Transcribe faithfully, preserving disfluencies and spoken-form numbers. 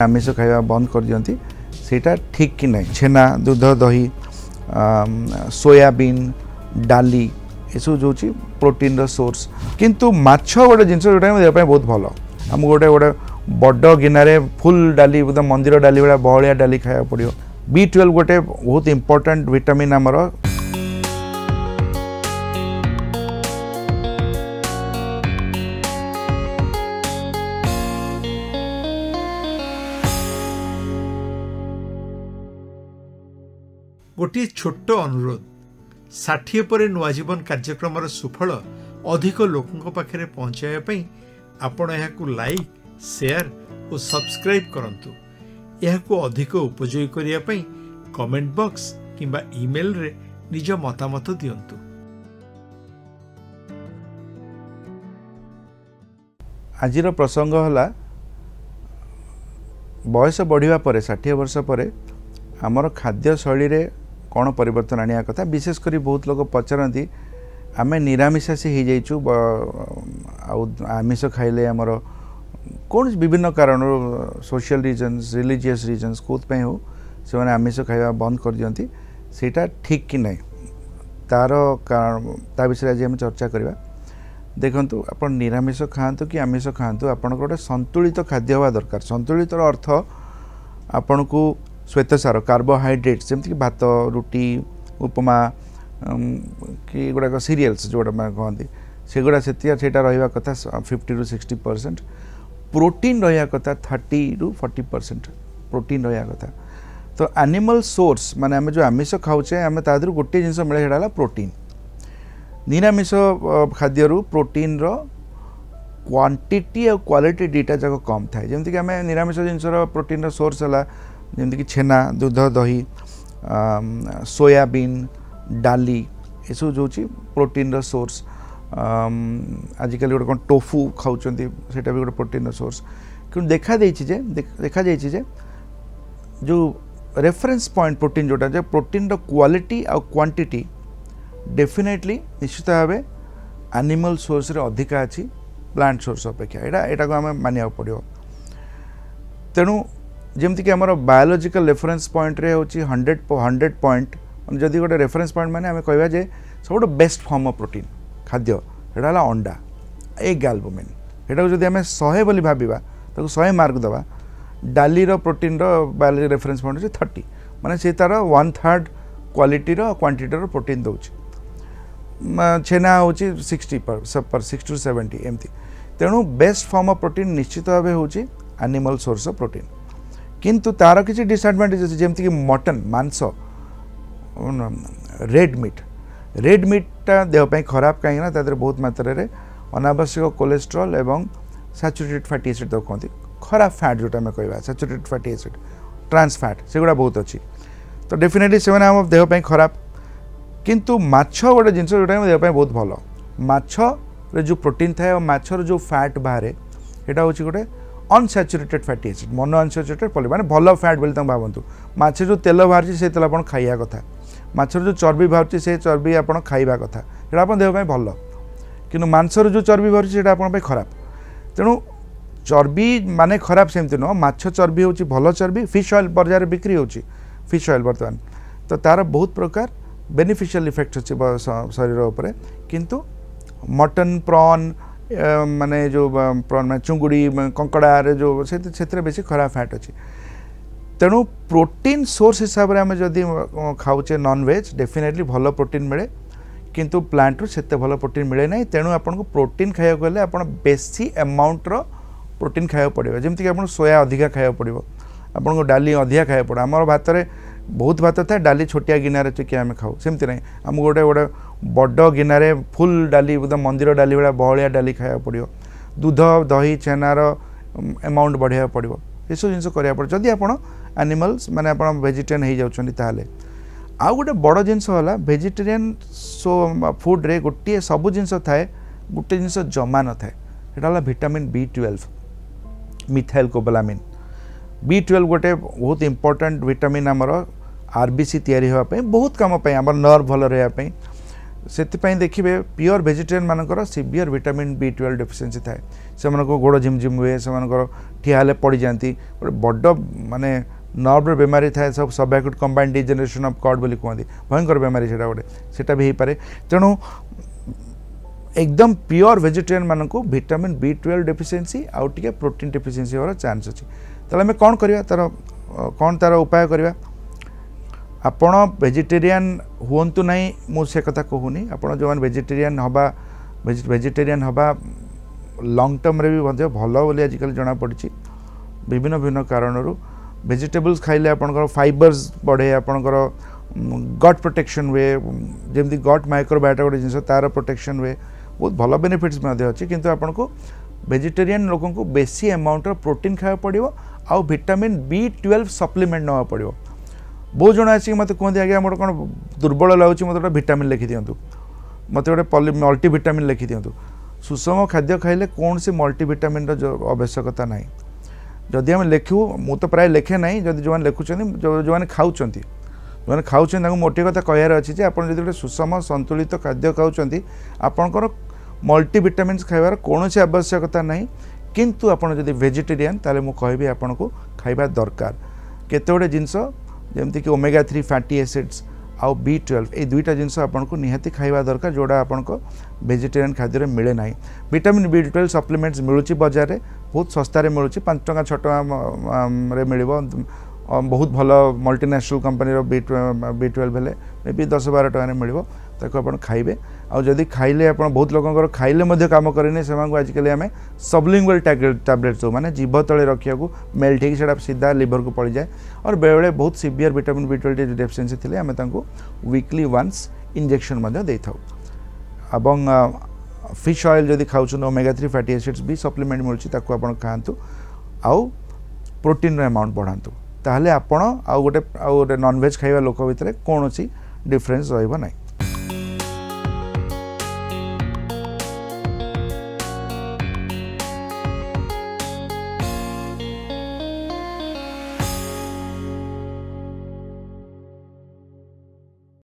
आमिष खाଇବା बंद कर दियंती सेटा ठीक कि नहीं। छेना दूध दही सोयाबीन डाली एसब जो प्रोटीन रो सोर्स किंतु माछ गोटे जिन जोटा बहुत भल आम गोटे गोटे बड़ गिनारे फुल डाली मंदिर डाली भाया बहलिया डाली खाया पड़ो। बी ट्वेल्व गोटे बहुत इंपोर्टेंट विटामिन आमर गोटे छोट अनुरोध षाठिए पर नुआजीवन कार्यक्रम सुफल अधिक लोकों पाखे पहुँचाई आपण यह लाइक शेयर और सब्सक्राइब करंतु। यह अधिक उपयोगी करने कमेंट बॉक्स किंबा ईमेल रे निज मतामत दियंतु। आजिर प्रसंग हला बयस बढ़िया पर षाठिए वर्ष पर आमर खाद्य शैली रे कौन परिवर्तन आनिया कथा। विशेषकर बहुत लोग पचारती आमे निरामिषासी हो जाइचु आमिष खाइले आमर कौन विभिन्न कारण सोशल रीजन्स रिलीजियस रीजन्स कौन हो से आमिष खाଇବା बंद कर दियंती सेटा ठीक कि नहीं तार कारण ता विषय आज आम चर्चा करवा। देखंतु आपण निरामिष खातु कि आमिष खातु आपण गोटे संतुलित खाद्य हवा दरकार। संतुलित अर्थ आपण को श्वेतसार कार्बोहाइड्रेट्स जमती कि भात रुटी उपमा कि गुड़ाक सीरियल्स जोड़ा कहते सेगुड़ा से रहा कथा फिफ्टी रु सिक्सटी परसेंट प्रोटीन रहा कथा थर्टी रु फोर्टी परसेंट प्रोटीन रहा कथा। तो एनिमल सोर्स माने आम जो आमिष खाऊे आम तादर गोटे जिनस मिले सेटा प्रोटीन। निरामिष खाद्य प्रोटीन रो क्वांटिटी और क्वालिटी दुईटा जाक कम थाए। जमती आम निरामिष जिनस प्रोटीन सोर्स है जमती छेना दूध दही सोयाबीन डाली एसब जो प्रोटीन सोर्स आजिकल गोटे कौन टोफू खाऊँ सेटा भी गोटे प्रोटीन सोर्स कि देखा जे देखा जे जो रेफरेंस पॉइंट प्रोटीन जोटा जो प्रोटीन रो क्वालिटी और क्वांटिटी डेफिनेटली निश्चित भाव एनिमल सोर्स रे अधिका अच्छी प्लांट सोर्स अपेक्षा एटा एटा को आम मानिया पड़ो। तेणु जमती कि आमर बायोलॉजिकल रेफरेंस पॉइंट रे होची हंड्रेड हंड्रेड पॉइंट जदि गोटे रेफरेंस पॉइंट माने आम कहवा जे सब बेस्ट फॉर्म ऑफ प्रोटीन खाद्य एटा हला अंडा एग एल्बुमिन एटा जदि आम सौ बोली भाबिबा ताको सौ मार्क दबा डाली रो प्रोटीन रो बायोलॉजी रेफरेंस पॉइंट होची थर्टी माने से तार वन थर्ड क्वालिटी रो क्वांटिटी रो प्रोटीन दउची। छेना होची सिक्सटी पर सब पर सिक्सटी टू सेवेंटी एमती। तेणु बेस्ट फॉर्म ऑफ प्रोटीन निश्चित भाव होची एनिमल सोर्स ऑफ प्रोटीन किंतु तार किसी डिसएडवांटेज अच्छे जमती कि मटन मांस रेड मीट रेड मीटा देहपाई खराब कहीं तादर बहुत मात्रा रे अनावश्यक कोलेस्ट्रॉल एवं सैचुरेटेड फैटी एसिड तो कहते खराब फैट जोटा आम कह saturated fatty acid trans fat सेगुड़ा बहुत अच्छी। तो डेफिनेटली से आम देहपाई खराब किंतु माछ गोटे जिन जोटा देहपाई बहुत भल माछ रे जो प्रोटीन थाए और माछर जो फैट बाहर यहाँ हूँ गोटे unsaturated fatty acid mono unsaturated poly माने भल फैट बोली भावतु माछ जो तेल बाहर से तेल आप खाइया कथा माछर जो चर्बी बाहर से चर्बी आप खाइबा कथा ये आप देहपाई भल कि मांसर जो चर्बी बाहर से आप खराब। तेणु चर्बी माने खराब सेमती नुह माछ चर्बी हूँ भल चर्बी फिश ऑयल बजार बिक्री हो फिश ऑयल बर्तमान तो तार बहुत प्रकार बेनिफिशियल इफेक्ट अच्छे शरीर उपर किंतु मटन प्रॉन माने जो प्रॉन में चुंगुड़ी कंकड़ा जो से बेसी खराब फैट अच्छी। तेणु प्रोटीन सोर्स हिसाब से आम जदि खाऊे नॉन वेज डेफिनेटली भल प्रोटीन मिले किंतु प्लांट रु सेते भल प्रोटीन मिले ना। तेणु आपन को प्रोटीन खाया गले आपन बेसी अमाउंट रो प्रोटीन खाया पड़ो जमती कि आपन सोया अधिका खाया पड़ो आपन को डाली अधिका खाया पड़ो। आम भात रे बहुत भात था डाली छोटिया गिनारे चुकी आम खाऊ सेमती ना आम गोटे गोटे बड़ गिनारे फुल डाली मंदिर डाली भाया बहलिया डाली खाया पड़ो दूध दही छेनार अमाउंट बढ़ाया पड़ो ये सब जिन करा पड़ो जदि आप एनिमल्स माने आप वेजिटेरियन हो जाउछन्ती ताले। आउ गोटे बड़ जिनस है वेजिटेरियन सो फुड रे गोटे सब जिनस थाए गोटे जिनस जमा न थाए सेटा vitamin B twelve methylcobalamin B twelve गोटे बहुत इंपोर्टेंट विटामिन आमर आरबीसी तैयारी होगा बहुत कम आम नर्व भल रहा से देखिए प्योर वेजिटेरियन मानकर severe vitamin B twelve deficiency थाए से गोड़ झिमझिम हुए से ठिया हेले पड़ जाती गोटे बड़ माने नर्व बेमारी थाए सब subacute combined degeneration of cord बोली कहते भयंकर बेमारी से गोटे सेटा भी हो पारे तेणु एकदम प्योर वेजिटेरियन मान को विटामिन बी ट्वेल्व डेफिशिएंसी आउ टिके प्रोटीन डेफिशिएंसी होर चांस अच्छी ताले आम कौन करवा तार कौन तार उपाय करवा आपण वेजिटेरियन हुंतु नहीं मु से कथा कहूनी आपण जो वेजिटेरियन हवा वेजिटेरियन हवा लॉन्ग टर्म रे भी भल बोली आजिकल जना पड़ी विभिन्न भिन्न कारणरू वेजिटेबल्स खाइले आपनकर फाइबर्स बढ़े आपनकर गट प्रोटेक्शन हुए जमी गट माइक्रोबायोटा गोटे जिन तार प्रोटेक्शन हुए बहुत भल बेनिफिट्स अच्छी किंतु आपन को वेजिटेरियन लोक को बेसी अमाउंट प्रोटीन खावा पड़ो आउ विटामिन बी ट्वेल्व सप्लीमेंट नवा पड़ो बहुत जन आसिक मत कहते आज्ञा मोर कौन दुर्बल लगुच मत गोटे भिटामिन लिखि दिंतु मत गोटे मल्टीविटामिन लिखि दिंतु सुषम खाद्य खाइले कौन से मल्टीविटामिन आवश्यकता ना जदि आम लिखू मु तो प्राय लिखे ना जदि जो लिखुं जो जो खाऊँ जो खाऊँ मोटे कथा कहार अच्छी जे आपड़ जो सुषम संतुलित खाद्य खाऊँ आपणकर मल्टीविटामिन खाइबार कौन से आवश्यकता ना किंतु आपड़ जदि वेजिटेरियन ताले मु कहबी आपन को खाइबा दरकार केते गोटे जिनस जमती कि ओमेगा थ्री फैटी एसिड्स आउ बी ट्वेल्व ये दुईटा जिनस आपन को निहाती खाइबा दरकार जोड़ा आपन को वेजिटेरियन खाद्य मिले ना विटामिन बी ट्वेल्व सप्लीमेंट्स मिलूँ बाजार में बहुत सस्तार मिलूँ पाँच टका छः टका मिल बहुत भल multinational company B B twelve हेल्ले मे बी दस बार टकर मिल आप खाइबे आदि खाइले आप बहुत लोक खाइले काम करेनि से आजिकल आम सबलिंगुअल टैबलेट जो मैंने जीभ तले रखा मेल्ट हो सीधा लिवर को पड़ जाए और बेले बेले बहुत severe vitamin B twelve deficiency थी आम वीकली वन्स इंजेक्शन दे था एवं फिश ऑयल जदि खाऊँ ओमेगा थ्री फैटी एसिड्स भी सप्लीमेंट मिलूँ खातु आउ प्रोटीन अमाउंट बढ़ातु ताहले आपण आउ गोटे आउ गोटे नॉनवेज खाइबा लोक भितर कौन डिफरेंस रहिबो नाही।